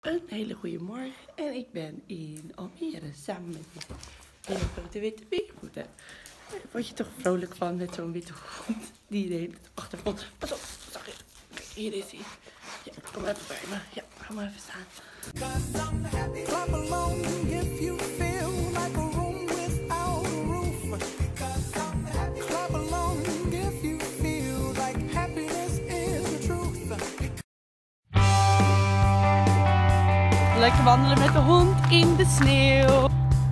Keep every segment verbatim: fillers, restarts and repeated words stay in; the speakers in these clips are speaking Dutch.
Een hele goede morgen en ik ben in Almere samen met mijn hele grote witte beervoeten. Daar word je toch vrolijk van met zo'n witte hond die de hele tijd achtervolgt. Pas op, zag je? Hier is hij. Ja, kom even bij me. Ja, ga maar even staan. Clap along if you feel like a room without a roof. Clap along if you feel like happiness is the truth. Lekker wandelen met de hond in de sneeuw.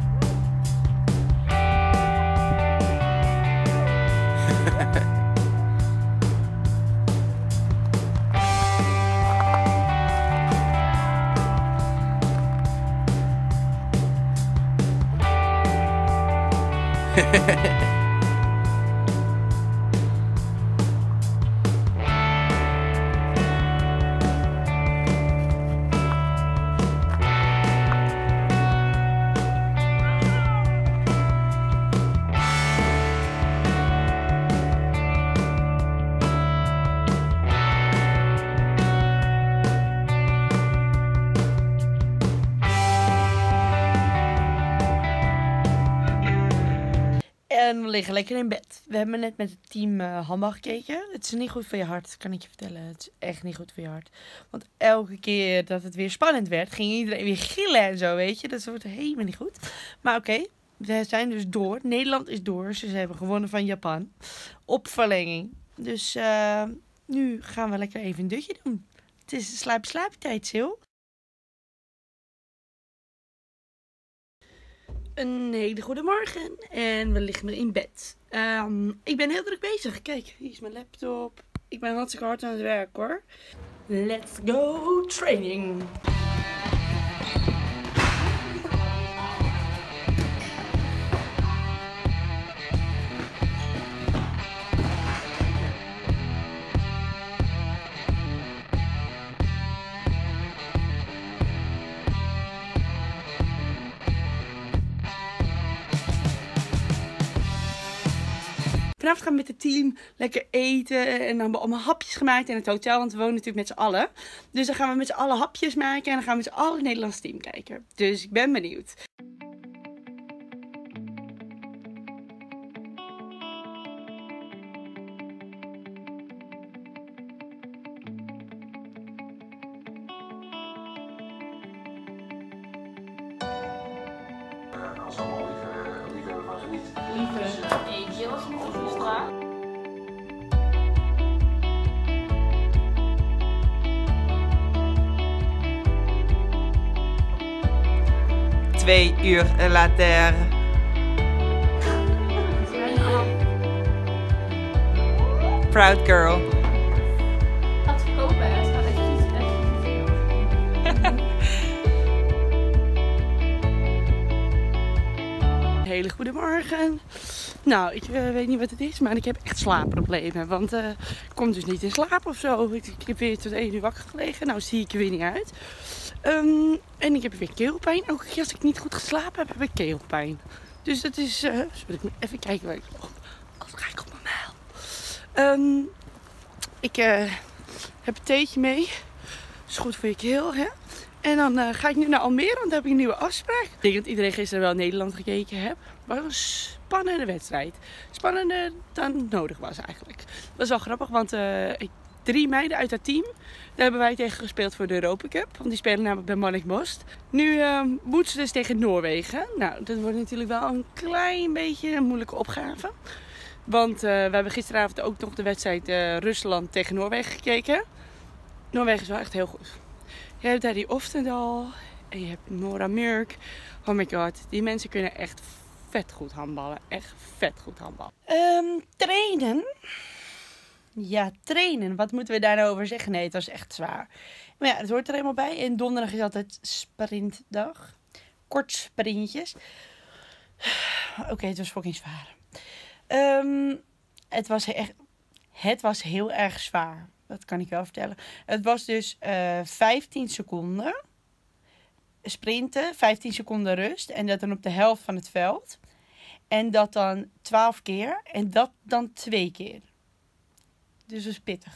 En we liggen lekker in bed. We hebben net met het team uh, handbal gekeken. Het is niet goed voor je hart, kan ik je vertellen. Het is echt niet goed voor je hart. Want elke keer dat het weer spannend werd, ging iedereen weer gillen en zo, weet je. Dat wordt helemaal niet goed. Maar oké, okay, we zijn dus door. Nederland is door. Ze hebben gewonnen van Japan. Op verlenging. Dus uh, nu gaan we lekker even een dutje doen. Het is slaap-slaaptijd, Sil. Een hele goede morgen en we liggen weer in bed. Um, ik ben heel druk bezig. Kijk, hier is mijn laptop. Ik ben hartstikke hard aan het werk hoor. Let's go training. Vanavond gaan we met het team lekker eten en dan hebben we allemaal hapjes gemaakt in het hotel, want we wonen natuurlijk met z'n allen. Dus dan gaan we met z'n allen hapjes maken en dan gaan we met z'n allen het Nederlands team kijken. Dus ik ben benieuwd. Als allemaal lieve, lieve hebben van geniet. Lieve, nee, die was niet op de straat. Twee uur later. Proud girl. Gaat verkopen, hè? Het gaat echt niet echt Een hele goede morgen. Nou, ik uh, weet niet wat het is, maar ik heb echt slaapproblemen. Want uh, ik kom dus niet in slaap of zo. Ik, ik heb weer tot één uur wakker gelegen. Nou zie ik er weer niet uit. Um, en ik heb weer keelpijn. Ook als ik niet goed geslapen heb, heb ik keelpijn. Dus dat is... Uh, zal ik even kijken waar ik... Oh, als ga ik op mijn mail. Um, ik uh, heb een theetje mee. Is goed voor je keel, hè? En dan uh, ga ik nu naar Almere, want dan heb ik een nieuwe afspraak. Ik denk dat iedereen gisteren wel Nederland gekeken heeft. Het was een spannende wedstrijd. Spannender dan nodig was eigenlijk. Dat was wel grappig, want uh, ik, drie meiden uit dat team, daar hebben wij tegen gespeeld voor de Europa Cup. Want die spelen namelijk bij Monnik Most. Nu uh, moeten ze dus tegen Noorwegen. Nou, dat wordt natuurlijk wel een klein beetje een moeilijke opgave. Want uh, we hebben gisteravond ook nog de wedstrijd uh, Rusland tegen Noorwegen gekeken. Noorwegen is wel echt heel goed. Je hebt daar die Oftedal en je hebt Nora Murk. Oh my god, die mensen kunnen echt vet goed handballen. Echt vet goed handballen. Um, trainen. Ja, trainen. Wat moeten we daar nou over zeggen? Nee, het was echt zwaar. Maar ja, het hoort er helemaal bij. En donderdag is altijd sprintdag. Kort sprintjes. Oké, okay, het was fucking zwaar. Um, het was echt... Het was heel erg zwaar. Dat kan ik wel vertellen. Het was dus uh, vijftien seconden sprinten, vijftien seconden rust. En dat dan op de helft van het veld. En dat dan twaalf keer. En dat dan twee keer. Dus dat is pittig.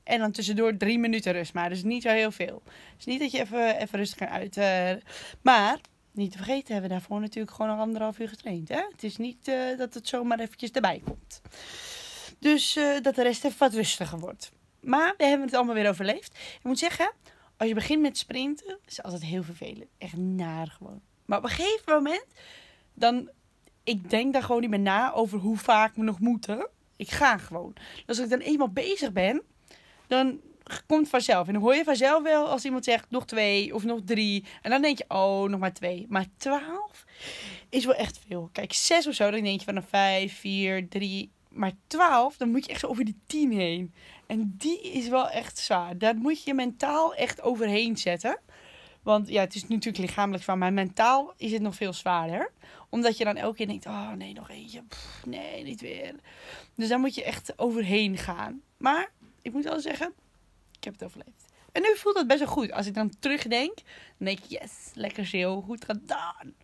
En dan tussendoor drie minuten rust maar. Dus niet zo heel veel. Dus niet dat je even, even rustig kan uit. Uh, maar, niet te vergeten, hebben we daarvoor natuurlijk gewoon nog anderhalf uur getraind. Hè? Het is niet uh, dat het zomaar eventjes erbij komt. Dus uh, dat de rest even wat rustiger wordt. Maar we hebben het allemaal weer overleefd. Ik moet zeggen, als je begint met sprinten, is het altijd heel vervelend. Echt naar gewoon. Maar op een gegeven moment, dan, ik denk daar gewoon niet meer na over hoe vaak we nog moeten. Ik ga gewoon. Dus als ik dan eenmaal bezig ben, dan komt het vanzelf. En dan hoor je vanzelf wel als iemand zegt nog twee of nog drie. En dan denk je, oh, nog maar twee. Maar twaalf is wel echt veel. Kijk, zes of zo, dan denk je van een vijf, vier, drie. Maar twaalf, dan moet je echt zo over die tien heen. En die is wel echt zwaar. Daar moet je je mentaal echt overheen zetten. Want ja, het is natuurlijk lichamelijk zwaar, maar mentaal is het nog veel zwaarder. Omdat je dan elke keer denkt, oh nee, nog eentje. Pff, nee, niet weer. Dus daar moet je echt overheen gaan. Maar ik moet wel zeggen, ik heb het overleefd. En nu voelt het best wel goed. Als ik dan terugdenk, dan denk ik, yes, lekker zo, goed gedaan.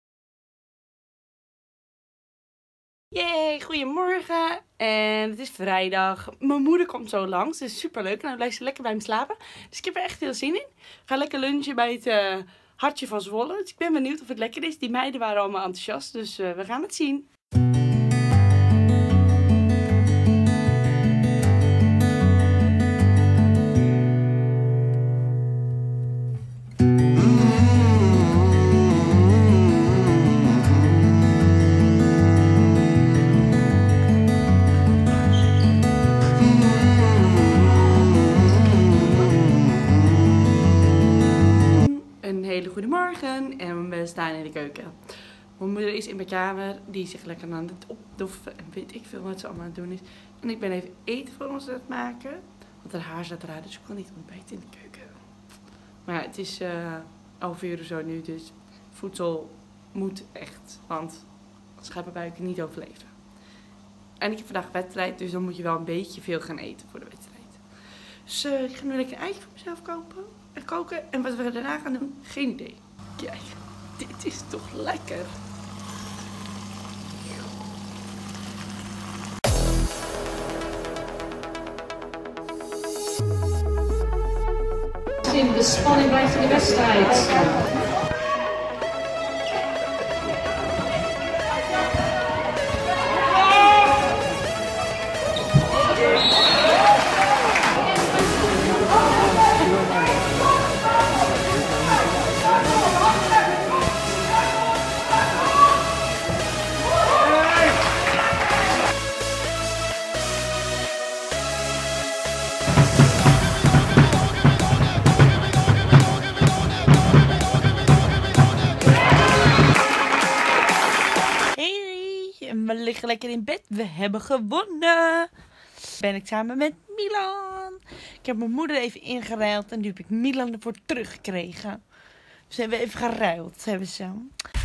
Yay, goedemorgen. En het is vrijdag. Mijn moeder komt zo langs. Dus super leuk. En dan blijft ze lekker bij me slapen. Dus ik heb er echt veel zin in. Ik ga lekker lunchen bij het uh, Hartje van Zwolle. Dus ik ben benieuwd of het lekker is. Die meiden waren allemaal enthousiast. Dus uh, we gaan het zien. Goedemorgen en we staan in de keuken. Mijn moeder is in mijn kamer, die is zich lekker aan het opdoffen en weet ik veel wat ze allemaal aan het doen is. En ik ben even eten voor ons aan het maken, want haar haar staat eruit, dus ik kan niet ontbijten in de keuken. Maar ja, het is uh, elf uur of zo nu, dus voedsel moet echt, want anders gaat mijn buik niet overleven. En ik heb vandaag wedstrijd, dus dan moet je wel een beetje veel gaan eten voor de wedstrijd. Dus uh, ik ga nu lekker een eitje voor mezelf kopen. En koken. En wat we daarna gaan doen, geen idee. Kijk, dit is toch lekker. In de spanning blijft in de wedstrijd. We liggen lekker in bed. We hebben gewonnen. Ben ik samen met Milan. Ik heb mijn moeder even ingeruild. En nu heb ik Milan ervoor teruggekregen. Dus hebben we even geruild. Hebben ze.